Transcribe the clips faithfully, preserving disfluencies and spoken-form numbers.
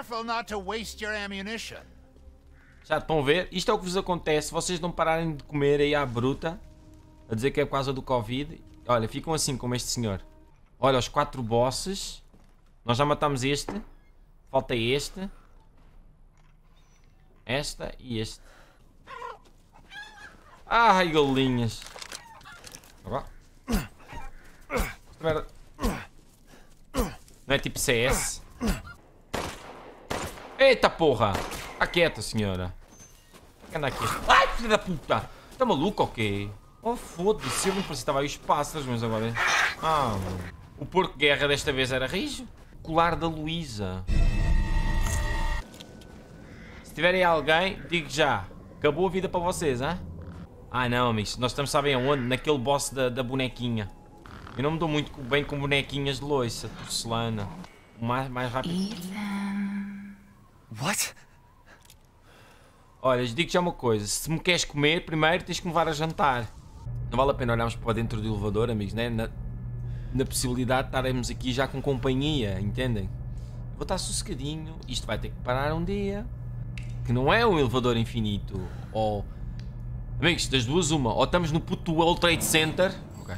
careful not to waste your ammunition. Já estão a ver? Isto é o que vos acontece se vocês não pararem de comer aí à bruta, a dizer que é por causa do Covid. Olha, ficam assim como este senhor. Olha, os quatro bosses. Nós já matamos este. Falta este. Esta e este. Ai, galinhas. Não é tipo C S? Eita porra! Está quieta, senhora. Anda aqui. Ai, filha da puta! Está maluco ou quê? Oh, foda-se. Eu não parecia que estava aí os pássaros, mas agora... Ah, o porco guerra desta vez era rijo. Colar da Luísa. Se tiverem alguém, digo já. Acabou a vida para vocês, hein? Ah, não, amigos. Nós estamos, sabem aonde? Naquele boss da, da bonequinha. Eu não me dou muito bem com bonequinhas de loiça, porcelana. Mais, mais rápido. Ethan. What? Olha, digo já uma coisa. Se me queres comer, primeiro tens que me levar a jantar. Não vale a pena olharmos para dentro do elevador, amigos, né? Na, na possibilidade de estarmos aqui já com companhia, entendem? Vou estar sossegadinho. Isto vai ter que parar um dia. Que não é um elevador infinito. Ou... Amigos, das duas uma. Ou estamos no puto World Trade Center. Ok.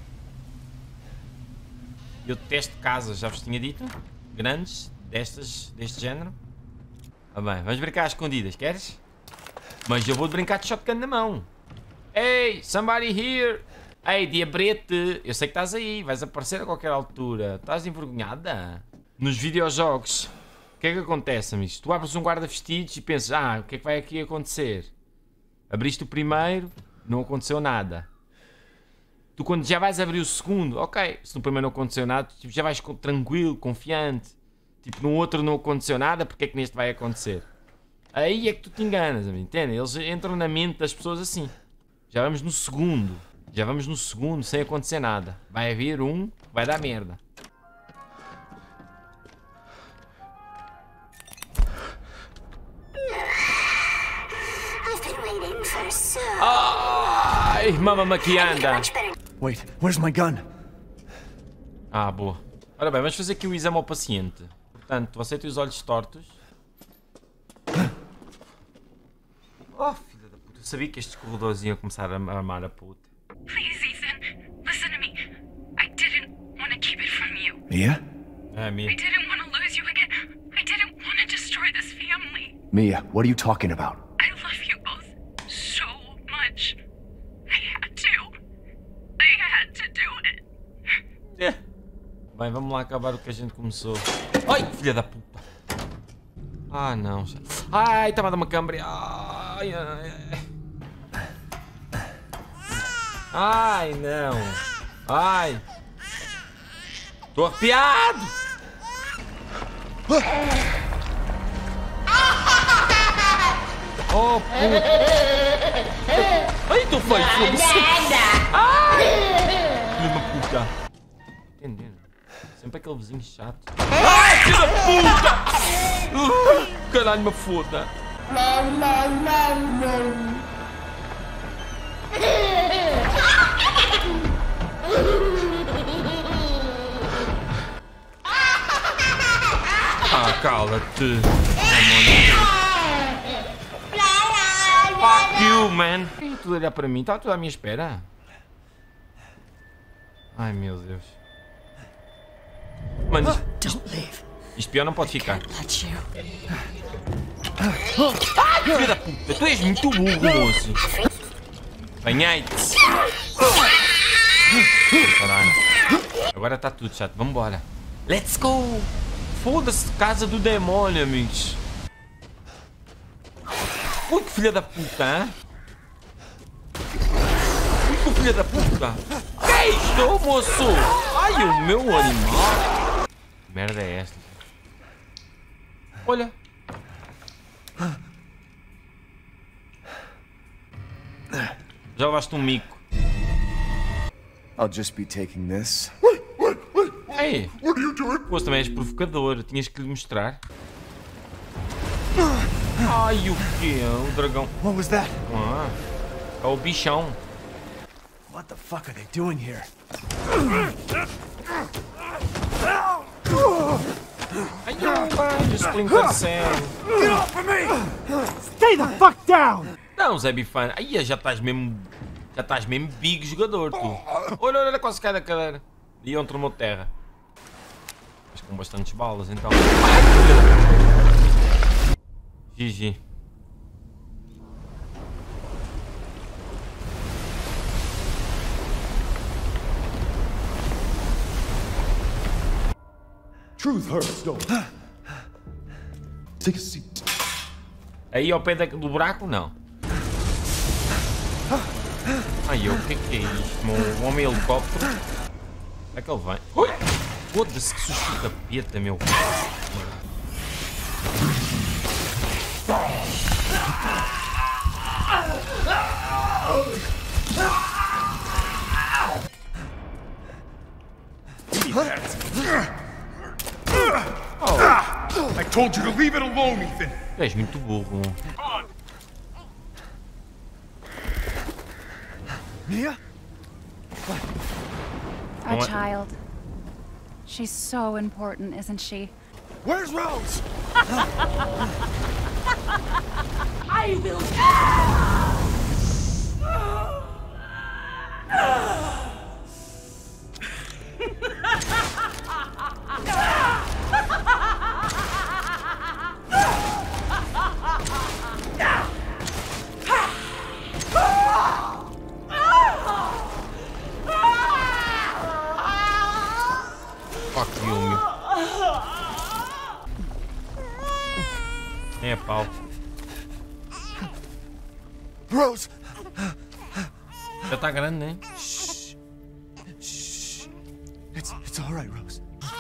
Eu detesto casas, já vos tinha dito. Grandes, destas, deste género. Ah bem, vamos brincar às escondidas, queres? Mas eu vou brincar de shotgun na mão. Hey, somebody here. Hey, diabrete. Eu sei que estás aí, vais aparecer a qualquer altura. Estás envergonhada? Nos videojogos, o que é que acontece, amigos? Tu abres um guarda-vestidos e pensas, ah, o que é que vai aqui acontecer? Abriste o primeiro, não aconteceu nada. Tu quando já vais abrir o segundo, ok, se no primeiro não aconteceu nada, tipo, já vais tranquilo, confiante. Tipo, no outro não aconteceu nada, porque é que neste vai acontecer? Aí é que tu te enganas, entende? Eles entram na mente das pessoas assim. Já vamos no segundo. Já vamos no segundo sem acontecer nada. Vai haver um, vai dar merda. Ai, mamma que anda. Wait, where's my gun? Ah, boa. Ora bem, vamos fazer aqui o exame ao paciente. Portanto, você tem os olhos tortos. Oh, filha da puta. Eu sabia que estes corredores iam começar a armar a puta. Please, Ethan, listen to me. I didn't want to keep it from you. Mia? Ah, Mia. I didn't want to lose you again. I didn't want to destroy this family. Mia, what are you talking about? I love you both so much. I had to. I had to do it. É. Bem, vamos lá acabar o que a gente começou. Ai, filha da puta. Ah, não. Ai, estava a dar uma câmera. Ai, ai, ai. Ai, não. Ai. Estou arrepiado. Oh, puta. Ai, estou feio, foda-se. Ai. Filha da puta. Entendendo? Sempre aquele vizinho chato. Ai, filha da puta! Uh, caralho, me foda. Ah, cala-te. Fuck you, man. Por que tudo a olhar para mim? Está tudo à minha espera? Ai, meu Deus. Mano, isto, isto, isto pior não pode ficar. Ai, filha da puta, tu és muito burro, moço. Apanhei-te. Caralho. Agora está tudo chato, vamos embora. Let's go. Foda-se, casa do demônio, amigos. Ui, que filha da puta, hein? Ui, que filha da puta. Que é isto, moço? Ai, o meu animal. Que merda é esta? Olha. Já levaste um mico. I'll just be taking this. Ei, pô, também és provocador. Tinhas que lhe mostrar. Ai, o quê? O dragão. What was that? Ah, é o bichão. What the fuck are they doing here? Ai, ai, Splinter Cell. Get off of me! Stay the fuck down! Não, Zé Bifana. Aí já estás mesmo. Já estás mesmo big jogador, tu. Olha, olha, olha, quase cai da cadeira. E onde tomou terra. Mas com bastantes balas, então. G G. Truth hurts, don't it? Take a seat. Aí ao pé do buraco, não. Ai, eu, o que é que é isto? Um homem helicóptero? Onde é que ele vem? Ui! Foda-se, que susto de capeta, meu. Oh. I told you to leave it alone, Ethan. Tu és muito burro. Mia? Our What? child. She's so important, isn't she? Where's Rose? I will. Fuck you, meu. É pau. Rose! Já tá grande, né? Shh. Shh. It's, it's all right, Rose.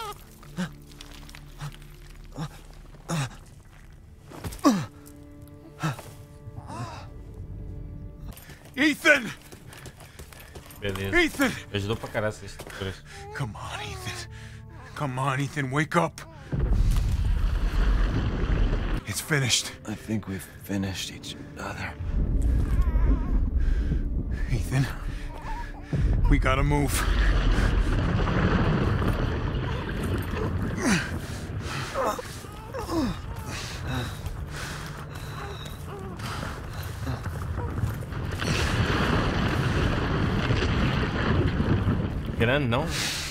Ethan! Beleza. Ethan! Ajudou pra caralho esses três. Come on, Ethan. Come on, Ethan, wake up. It's finished. I think we've finished each other. Ethan, we gotta move. Grande, não?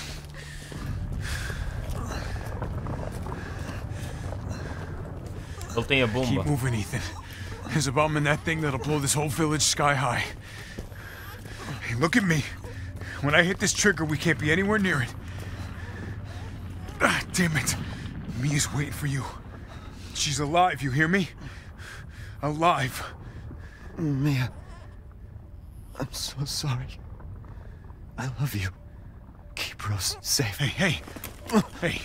Ele tem a bomba. Keep moving, Ethan. There's a bomb in that thing that'll blow this whole village sky high. Hey, look at me. When I hit this trigger, we can't be anywhere near it. Ah, damn it. Mia's waiting for you. She's alive, you hear me? Alive. Mia, I'm so sorry. I love you. Keep Rose safe. Hey, hey. Hey.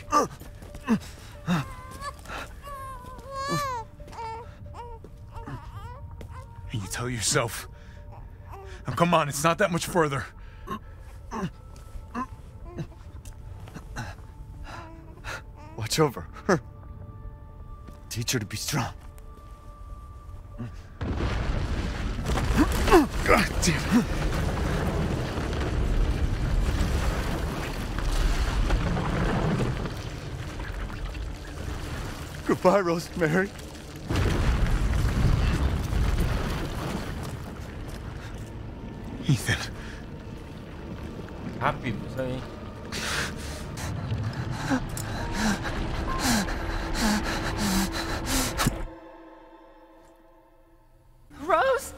And you tell yourself. Now come on, it's not that much further. Watch over her. Teach her to be strong. God damn it. Goodbye, Rosemary. Ethan. Rápido, isso aí. Rose?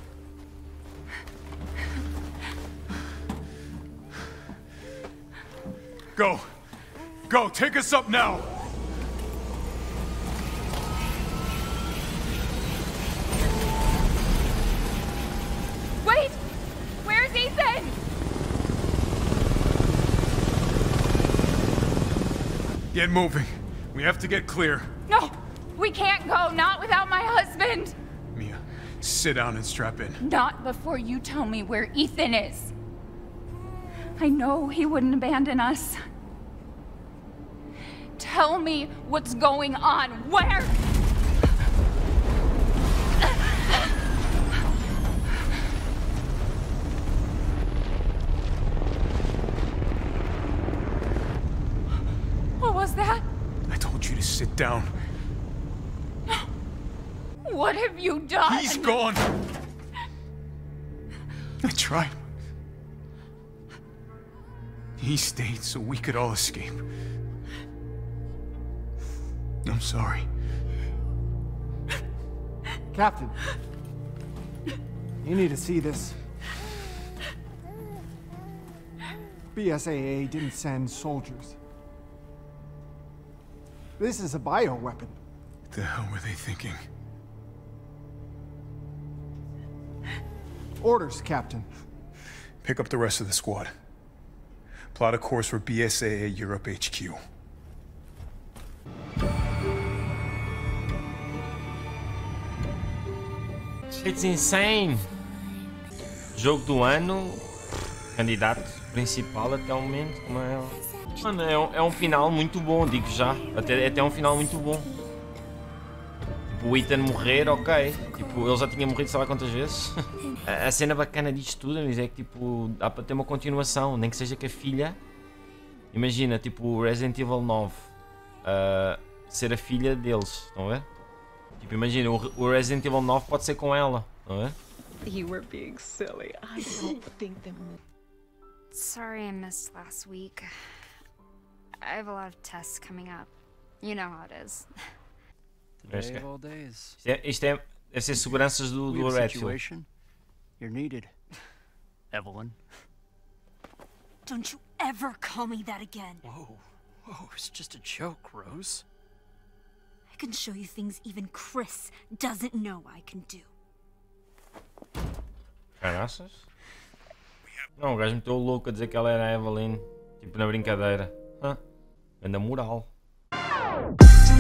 Go. Go, take us up now. Wait! Where's Ethan? Get moving. We have to get clear. No! We can't go, not without my husband! Mia, sit down and strap in. Not before you tell me where Ethan is. I know he wouldn't abandon us. Tell me what's going on. Where? What was that? I told you to Sit down. What have you done? He's gone. I tried. He stayed so we could all escape. I'm sorry. Captain, you need to see this. B S A A didn't send soldiers. This is a bioweapon. What the hell were they thinking? Orders, Captain. Pick up the rest of the squad. Plot a course for B S A A Europe H Q. It's insane! Jogo do ano, candidato principal até o momento, como é? Mano, é um, é um final muito bom, digo já. Até, até um final muito bom. Tipo, o Ethan morrer, ok. Tipo, ele já tinha morrido sei lá quantas vezes. a, a cena bacana disto tudo é que tipo, dá para ter uma continuação, nem que seja que a filha. Imagina, tipo, Resident Evil nove uh, ser a filha deles, estão a ver? Tipo, imagina, o, o Resident Evil nove pode ser com ela, estão a ver? You were being silly. I don't think that. Sorry I missed last week. I have a lot of tests coming up. You know how it is. Isto Day é, of all days. isto é, isto é deve ser seguranças do, We do have a Redfield. situation. You're needed, Evelyn. Don't you ever call me that again. Whoa, whoa, it's just a joke, Rose. I can show you things even Chris doesn't know I can do. Caraças? Não, o gajo meteu o louco a dizer que ela era a Evelyn. Tipo, na brincadeira. Hã? Anda moral.